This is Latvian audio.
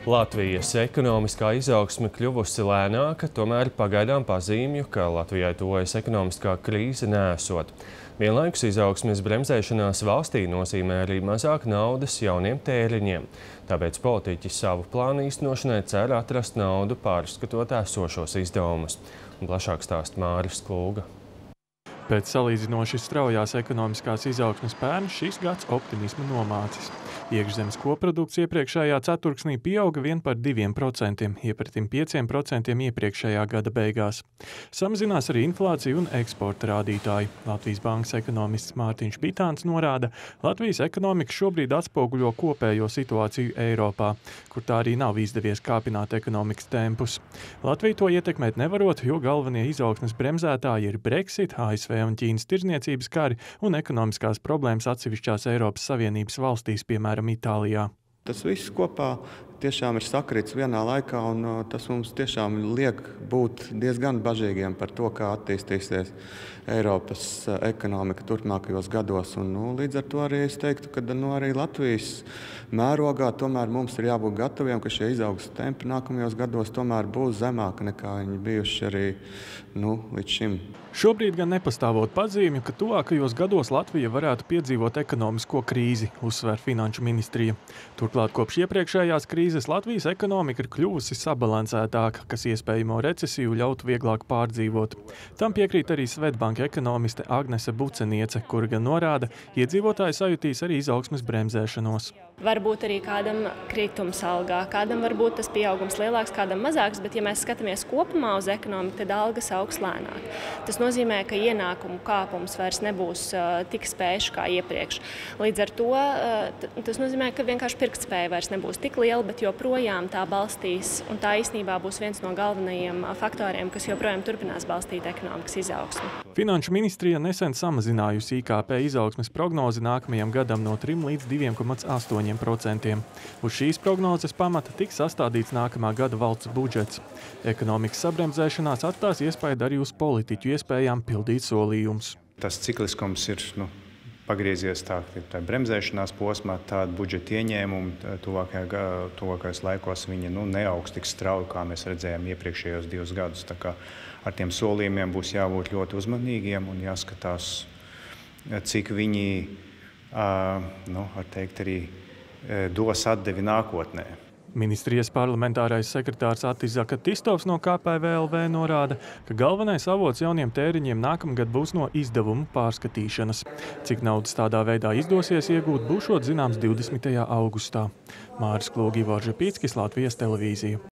Latvijas ekonomiskā izaugsme kļuvusi lēnāka, tomēr pagaidām pazīmju, ka Latvijai tuvojas ekonomiskā krīze nesot. Vienlaikus izaugsmes bremzēšanās valstī nozīmē arī mazāk naudas jauniem tēriņiem. Tāpēc politiķi savu plānu īstenošanai cer atrast naudu, pārskatot esošos izdevumus. Plašāk stāsta Māris Klūga. Pēc salīdzinoši straujās ekonomiskās izaugsmes pērn šis gads optimismu nomācis. Iekšzemes koprodukts iepriekšējā ceturksnī pieauga vien par 2%, iepratim 5% iepriekšējā gada beigās. Samazinās arī inflācija un eksporta rādītāji. Latvijas bankas ekonomists Mārtiņš Bitāns norāda, Latvijas ekonomika šobrīd atspoguļo kopējo situāciju Eiropā, kur tā arī nav izdevies kāpināt ekonomikas tempus. Latviju to ietekmēt nevarot, jo galvenie izaugsmes bremzētāji ir Brexit, ASV un Ķīnas tirdzniecības kari un ekonomiskās problēmas atsevišķās Eiropas Savienības valstīs, piemēram, Itālijā. Tas viss kopā tiešām ir sakrits vienā laikā, un tas mums tiešām liek būt diezgan bažīgiem par to, kā attīstīsies Eiropas ekonomika turpmākajos gados. Un, līdz ar to arī es teiktu, ka arī Latvijas mērogā tomēr mums ir jābūt gataviem, ka šie izaugsmes tempi nākamajos gados tomēr būs zemāki nekā viņi bijuši arī līdz šim. Šobrīd gan nepastāvot pazīmju, ka tuvākajos gados Latvija varētu piedzīvot ekonomisko krīzi, uzsver Finanšu ministrija. Turklāt kopš iepriekšējās krīzes Latvijas ekonomika ir kļuvusi sabalansētāka, kas iespējamo recesiju ļautu vieglāk pārdzīvot. Tam piekrīt arī Svetbanka ekonomiste Agnese Buceniece, kura gan norāda, iedzīvotāji sajutīs arī izaugsmes bremzēšanos. Varbūt arī kādam kritums algā, kādam varbūt tas pieaugums lielāks, kādam mazāks, bet ja mēs skatāmies kopumā uz ekonomiku, tad algas augs lēnāk. Tas nozīmē, ka ienākumu kāpums vairs nebūs tik spējuši kā iepriekš. Līdz ar to tas nozīmē, ka vienkārši pirktspēja vairs nebūs tik liela, bet joprojām tā balstīs, un tā īstenībā būs viens no galvenajiem faktoriem, kas joprojām turpinās balstīt ekonomikas izaugsmi. Finanšu ministrija nesen samazinājusi IKP izaugsmes prognozi nākamajam gadam no 3 līdz 2,8%. Uz šīs prognozes pamata tiks sastādīts nākamā gada valsts budžets. Ekonomikas sabremzēšanās atstās iespaidu arī uz politiķu iespējām pildīt solījumus. Tas cikliskums ir pagriezies tā bremzēšanās posmā, tāda budžeta ieņēmuma tuvākajos laikos viņi neaugs tik strauji, kā mēs redzējām iepriekšējos 2 gadus. Tā kā ar tiem solījumiem būs jābūt ļoti uzmanīgiem un jāskatās, cik viņi arī dos atdevi nākotnē. Ministrijas parlamentārais sekretārs Attis Zakatistovs no KPVLV norāda, ka galvenais avots jauniem tēriņiem nākamgad būs no izdevumu pārskatīšanas. Cik naudas tādā veidā izdosies iegūt, būšot zināms 20. augustā. Māris Klūga, Ivars Žepīckis, Latvijas televīzija.